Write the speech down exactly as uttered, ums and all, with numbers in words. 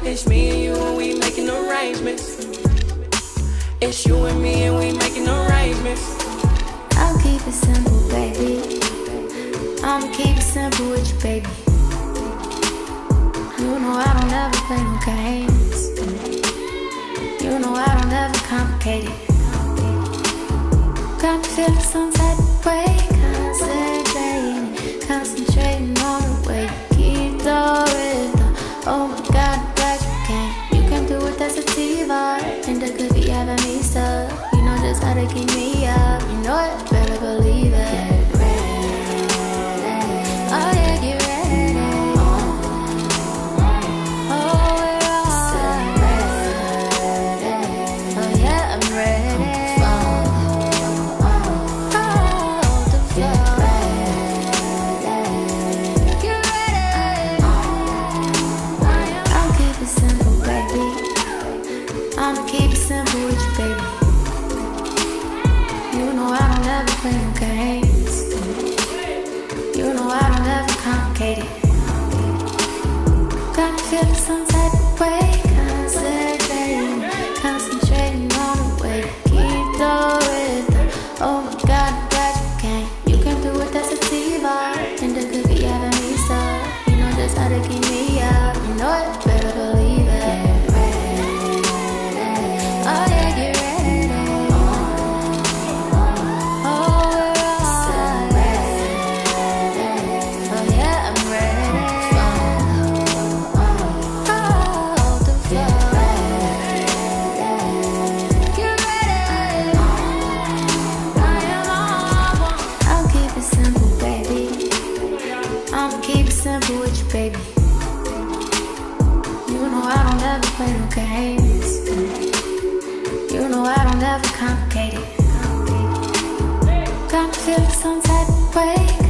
It's me and you and we making arrangements. It's you and me and we making arrangements. I'll keep it simple, baby. I'ma keep it simple with you, baby. You know I don't ever play no games. You know I don't ever complicate it. Got me feeling some type of way, concentrating, concentrating on the way you keep the rhythm. Oh my God, I'm glad you came. You came through with that Sativa, and that could be having me stuck. You know just how to keep me up. You know it, better believe it. Get ready. Oh yeah, get ready. Oh, we're all ready. Oh yeah, I'm ready. I'ma keep it simple with you, baby. You know I don't ever play no games. You know I don't ever complicate it. Got me feeling some type of way, concentrating, concentrating on the way you keep the rhythm. Oh my God, I'm glad you came. You came through with that Sativa, and that could be having me stuck. You know just how to keep me up. You know it, better believe it. Oh yeah, get ready. Oh, we're all ready. Oh yeah, I'm ready. Oh, the floor. Get ready. I am on one. I'll keep it simple, baby. I'ma keep it simple with you, baby. You know I don't ever play no games. You know I don't ever complicate it. Got me feeling some type of way.